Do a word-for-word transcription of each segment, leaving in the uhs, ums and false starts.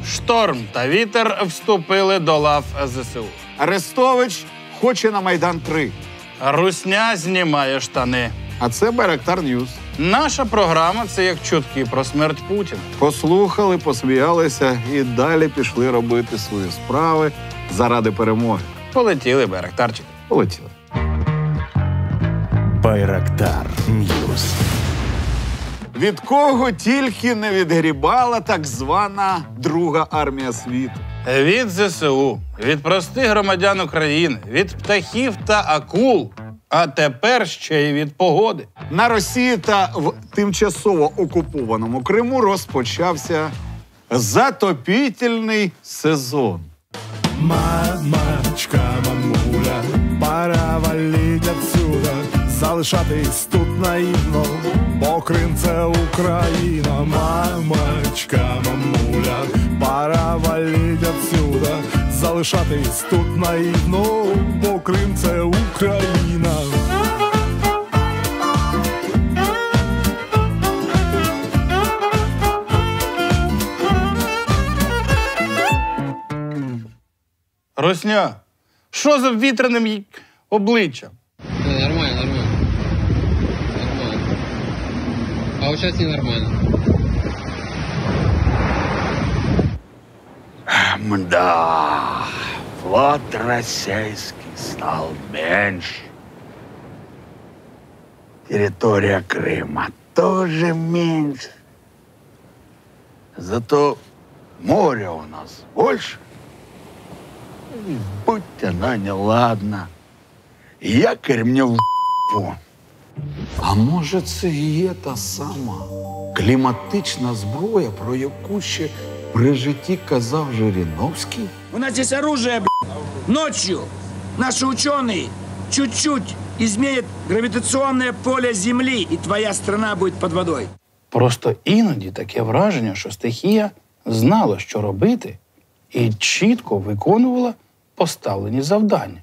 Шторм та вітер вступили до лав ЗСУ. Арестович хоче на Майдан три. Русня знімає штани. А це Байрактар Ньюс. Наша програма – це як чутки про смерть Путіна. Послухали, посміялися і далі пішли робити свої справи заради перемоги. Полетіли, Байрактарчики. Полетіли. Байрактар Ньюс. Від кого тільки не відгрібала так звана Друга армія світу. Від ЗСУ, від простих громадян України, від птахів та акул, а тепер ще й від погоди. На Росії та в тимчасово окупованому Криму розпочався затопітельний сезон. Мамочка, мамуля, пора валить отсюда, залишатись тут наївно, бо Крим – це Україна. Мамочка, мамуля, пора валить отсюда, залишатись тут наївно, бо Крим – це Україна. Русня, що за вітряним й- обличчям? Да, нормально, нормально. Нормально. А вот сейчас ненормально. Мда, флот российский стал меньше. Территория Крыма тоже меньше. Зато море у нас больше. И будь она неладна. Якорь мне в ***у. А може це і є та сама кліматична зброя, про яку ще при житті казав Жириновський? У нас здесь оружие, блядь. Ночью наши ученые чуть-чуть изменят гравитационное поле Земли, и твоя страна будет под водой. Просто іноді таке враження, що стихія знала, що робити, і чітко виконувала поставлені завдання.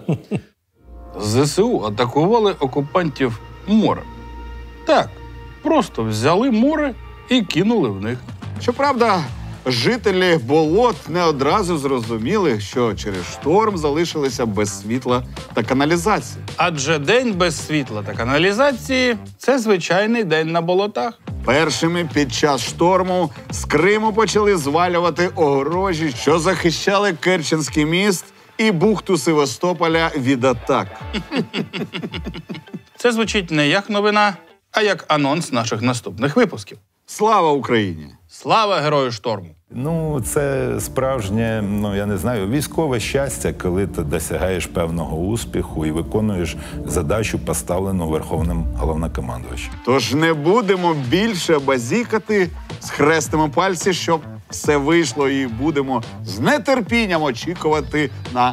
ЗСУ атакували окупантів морем. Так, просто взяли море і кинули в них. Щоправда, жителі болот не одразу зрозуміли, що через шторм залишилися без світла та каналізації. Адже день без світла та каналізації – це звичайний день на болотах. Першими під час шторму з Криму почали звалювати огорожі, що захищали Керченський міст і бухту Севастополя від атак. Це звучить не як новина, а як анонс наших наступних випусків. Слава Україні! Слава герою шторму! Ну, це справжнє, ну, я не знаю, військове щастя, коли ти досягаєш певного успіху і виконуєш задачу, поставлену Верховним Головнокомандувачем. Тож не будемо більше базікати, схрестимо пальці, щоб все вийшло, і будемо з нетерпінням очікувати на...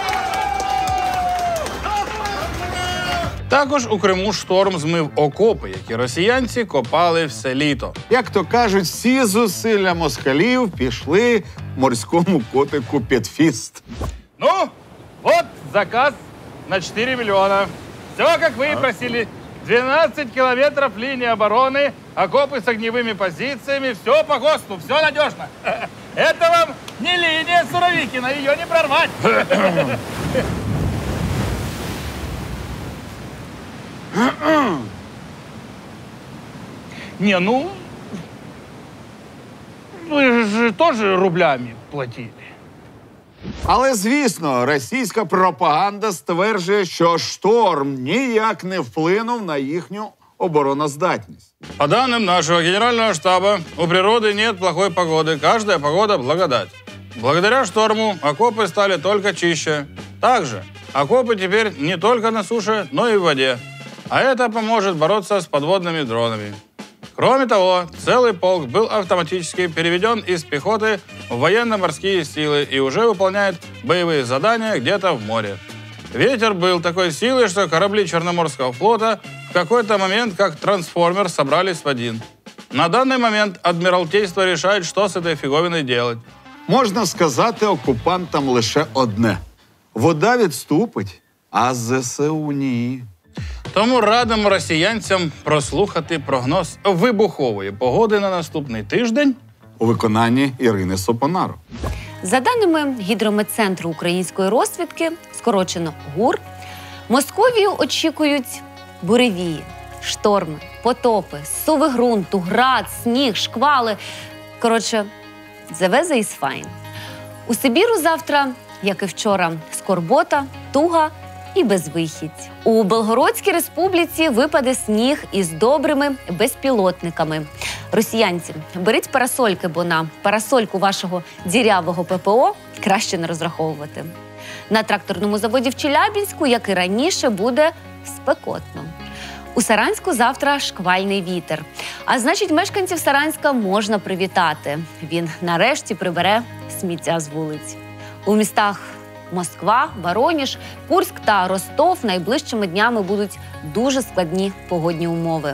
Також у Криму шторм змив окопи, які росіянці копали все літо. Як то кажуть, всі зусилля москалів пішли морському котику під фіст. Ну, вот заказ на четыре миллиона. Все, как вы и просили. двенадцать километров линии обороны, окопы с огневыми позициями. Все по ГОСТу, все надежно. Это вам не линия Суровикина, ее не прорвать. Не, ну, вы же тоже рублями платили. Але, звісно, російська пропаганда стверджує, що шторм ніяк не вплинув на їхню обороноздатність. По данным нашего генерального штаба, у природы нет плохой погоды. Каждая погода – благодать. Благодаря шторму окопы стали только чище. Также окопы теперь не только на суше, но и в воде. А это поможет бороться с подводными дронами. Кроме того, целый полк был автоматически переведен из пехоты в военно-морские силы и уже выполняет боевые задания где-то в море. Ветер был такой силы, что корабли Черноморского флота в какой-то момент, как трансформер, собрались в один. На данный момент Адмиралтейство решает, что с этой фиговиной делать. Можна сказати окупантам лише одне. Вода відступить, а ЗСУ ні. Тому радимо росіянцям прослухати прогноз вибухової погоди на наступний тиждень у виконанні Ірини Сопонаро. За даними Гідрометцентру української розвідки, скорочено ГУР, Московію очікують буревії, шторми, потопи, зсуви ґрунту, град, сніг, шквали. Коротше, the weather is fine. У Сибіру завтра, як і вчора, скорбота, туга і безвихідь. У Белгородській республіці випаде сніг із добрими безпілотниками. Росіянці, беріть парасольки, бо на парасольку вашого дірявого ППО краще не розраховувати. На тракторному заводі в Челябінську, як і раніше, буде спекотно. У Саранську завтра шквальний вітер. А значить, мешканців Саранська можна привітати. Він нарешті прибере сміття з вулиць. У містах Москва, Вороніж, Курськ та Ростов найближчими днями будуть дуже складні погодні умови.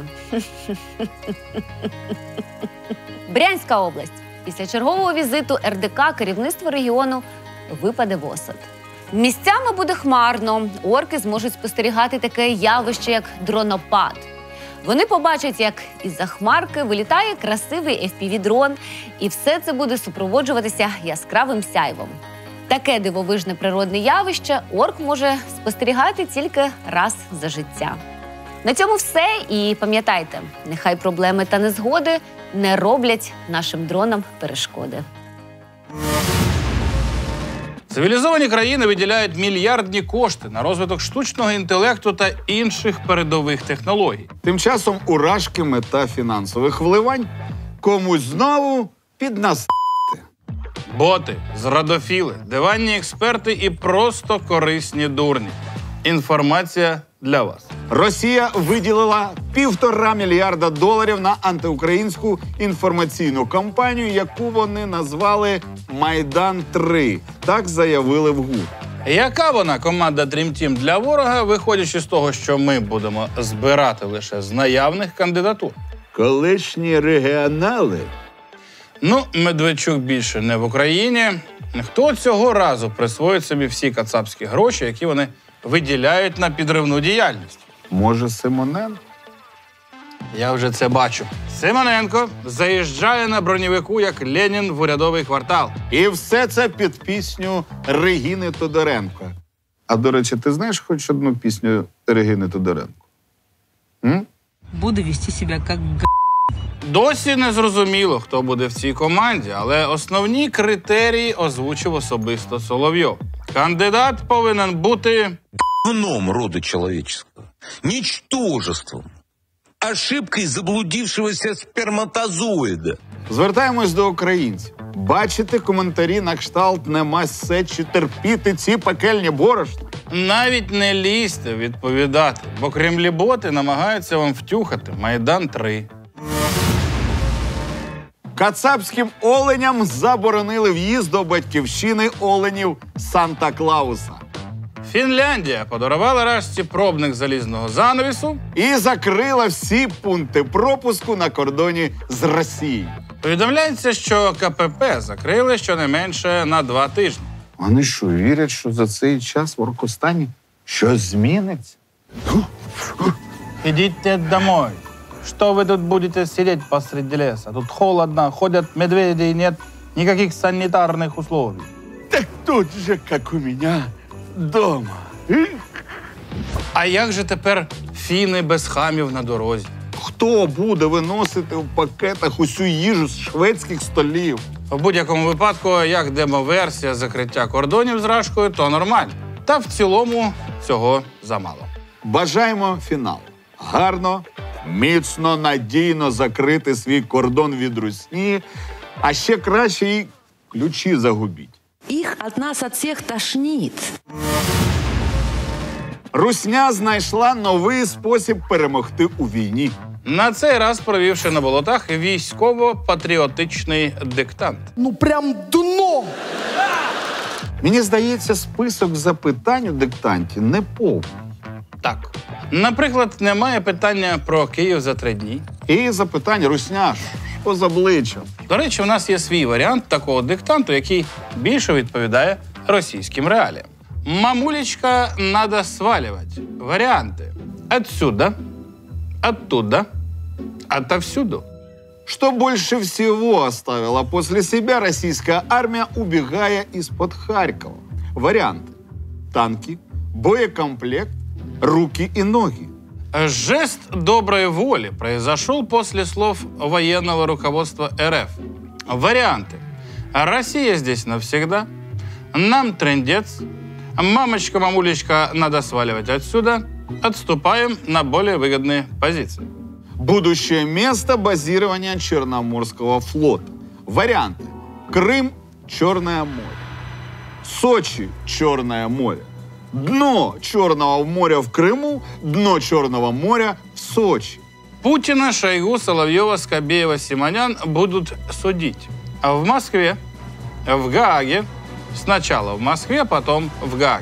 Брянська область. Після чергового візиту ер де ка керівництво регіону випаде в осад. Місцями буде хмарно. Орки зможуть спостерігати таке явище, як дронопад. Вони побачать, як із-за хмарки вилітає красивий еф пі ві-дрон, і все це буде супроводжуватися яскравим сяйвом. Таке дивовижне природне явище орк може спостерігати тільки раз за життя. На цьому все. І пам'ятайте, нехай проблеми та незгоди не роблять нашим дронам перешкоди. Цивілізовані країни виділяють мільярдні кошти на розвиток штучного інтелекту та інших передових технологій. Тим часом у Рашки мета фінансових вливань комусь знову піднас. Боти, зрадофіли, диванні експерти і просто корисні дурні. Інформація для вас. Росія виділила півтора мільярда доларів на антиукраїнську інформаційну кампанію, яку вони назвали «Майдан три». Так заявили в ГУР. Яка вона команда Dream Team для ворога, виходячи з того, що ми будемо збирати лише з наявних кандидатур? Колишні регіонали. Ну, Медведчук більше не в Україні. Хто цього разу присвоїть собі всі кацапські гроші, які вони виділяють на підривну діяльність? Може, Симоненко? Я вже це бачу. Симоненко заїжджає на бронєвику, як Ленін в урядовий квартал. І все це під пісню Регіни Тодоренко. А, до речі, ти знаєш хоч одну пісню Регіни Тодоренко? М? Буду вести себе як г***. Досі не зрозуміло, хто буде в цій команді, але основні критерії озвучив особисто Соловйов. Кандидат повинен бути говном рода человеческого, ничтожеством, ошибкой заблудившегося сперматозоида. Звертаємось до українців. Бачите коментарі на кшталт «нема все чи терпіти ці пекельні борошна»? навіть не лізьте відповідати, бо кремлі-боти намагаються вам втюхати Майдан три. Кацапським оленям заборонили в'їзд до батьківщини оленів Санта-Клауса. Фінляндія подарувала Рашці пробник залізного занавісу і закрила всі пункти пропуску на кордоні з Росією. Повідомляється, що ка пе пе закрили щонайменше на два тижні. Вони що, вірять, що за цей час в Оркостані щось зміниться? Ідіть домой. Что вы тут будете сидеть посреди леса? Тут холодно, ходят медведи и нет никаких санитарных условий. Так тут же, как у меня дома. А як же тепер фіни без хамів на дорозі? Хто буде виносити в пакетах усю їжу з шведських столів? В будь-якому випадку, як демоверсія закриття кордонів з Рашкою, то нормально. Та в цілому цього замало. Бажаємо фіналу. Гарно, міцно, надійно закрити свій кордон від русні, а ще краще і ключі загубіть. Їх від нас, від всіх тошнить. Русня знайшла новий спосіб перемогти у війні. На цей раз провівши на болотах військово-патріотичний диктант. Ну прям дно! Мені здається, список запитань у диктанті не повний. Так. Наприклад, немає питання про Київ за три дні. І запитань русня, що з обличчям. До речі, у нас є свій варіант такого диктанту, який більше відповідає російським реаліям. Мамулечка, надо сваливать. Варіанти. Отсюда, оттуда, отовсюду. Что больше всего оставила после себя российская армия, убегая из-под Харькова? Варианты. Танки, боекомплект, руки и ноги. Жест доброй воли произошел после слов военного руководства эр эф. Варианты. Россия здесь навсегда. Нам трындец. Мамочка, мамулечка, надо сваливать отсюда. Отступаем на более выгодные позиции. Будущее место базирования Черноморского флота. Варианты. Крым, Черное море. Сочи, Черное море. Дно Черного моря в Крыму, дно Черного моря в Сочи. Путина, Шойгу, Соловьева, Скобеева, Симонян будут судить. А в Москве, в Гааге, сначала в Москве, потом в Гааге.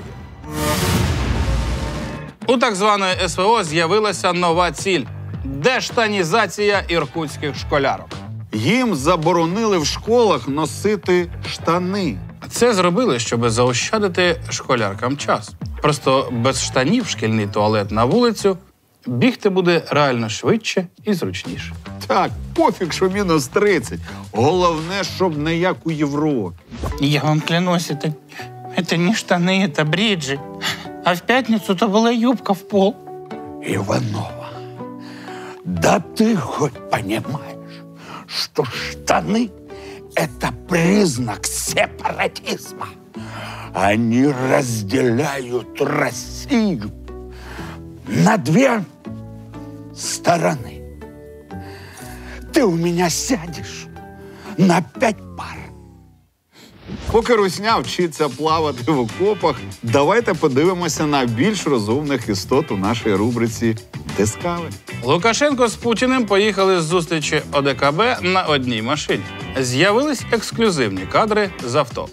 У так званої ес ве о з'явилася нова ціль – дештанізація іркутських школярок. Їм заборонили в школах носити штани. Це зробили, щоб заощадити школяркам час. Просто без штанів в шкільний туалет на вулицю бігти буде реально швидше і зручніше. Так, пофіг, що мінус тридцять. Головне, щоб не як у Європі. Я вам клянусь, это, это не штаны, это бриджи. А в пятницу то была юбка в пол. Иванова, да ты хоть понимаешь, что штаны – это признак сепаратизма. Они разделяют Россию на две стороны. Ты у меня сядешь на пять пар. Поки русня вчиться плавати в окопах, давайте подивимося на більш розумних істот у нашій рубриці «Дискавері». Лукашенко з Путіним поїхали з зустрічі о де ка бе на одній машині. З'явились ексклюзивні кадри з авто.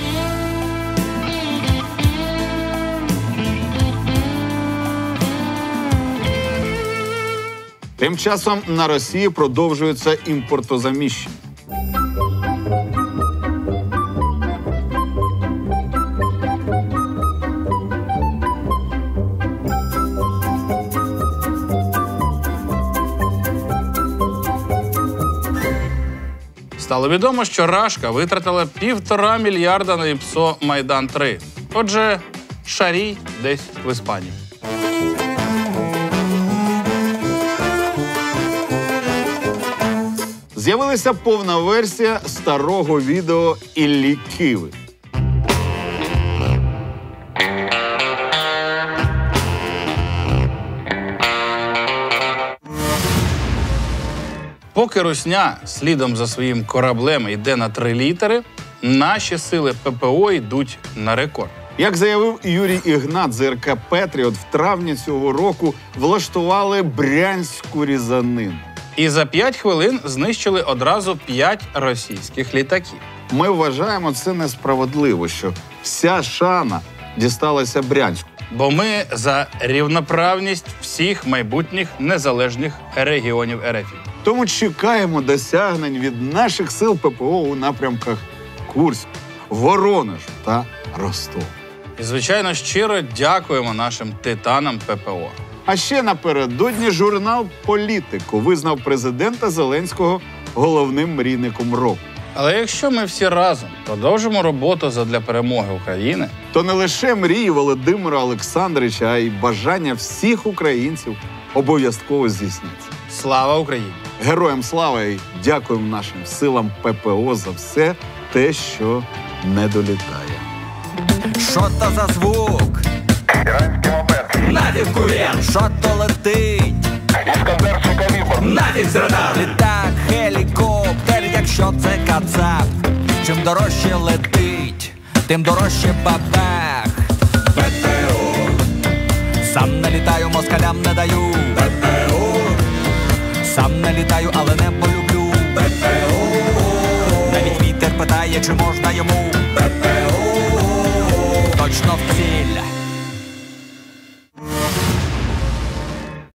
Тим часом на Росії продовжується імпортозаміщення. Стало відомо, що Рашка витратила півтора мільярда на ІПСО Майдан три. Отже, шарій десь в Іспанії. З'явилася повна версія старого відео Іллі Киви. Поки русня слідом за своїм кораблем йде на три літери, наші сили пе пе о йдуть на рекорд. Як заявив Юрій Ігнат з ер ка «Петріот», в травні цього року влаштували брянську різанину. І за п'ять хвилин знищили одразу п'ять російських літаків. Ми вважаємо це несправедливо, що вся шана дісталася Брянську. Бо ми за рівноправність всіх майбутніх незалежних регіонів ер еф. Тому чекаємо досягнень від наших сил пе пе о у напрямках Курськ, Воронеж та Ростов. І, звичайно, щиро дякуємо нашим титанам пе пе о. А ще напередодні журнал «Політико» визнав президента Зеленського головним мрійником року. Але якщо ми всі разом продовжимо роботу задля перемоги України, то не лише мрії Володимира Олександровича, а й бажання всіх українців обов'язково здійсняться. Слава Україні! Героям слава і дякуємо нашим силам пе пе о за все те, що не долітає. Що то за звук? Нафіг кур'єр! Що то летить? Іскандер калібр! Нафіг з радару! Літак, гелікоптер, якщо це кацап. Чим дорожче летить, тим дорожче бабах. пе пе о! Сам не літаю, москалям не даю. пе пе о! Сам не літаю, але не полюблю. пе пе о! Навіть вітер питає, чи можна йому. пе пе о! Точно в ціль.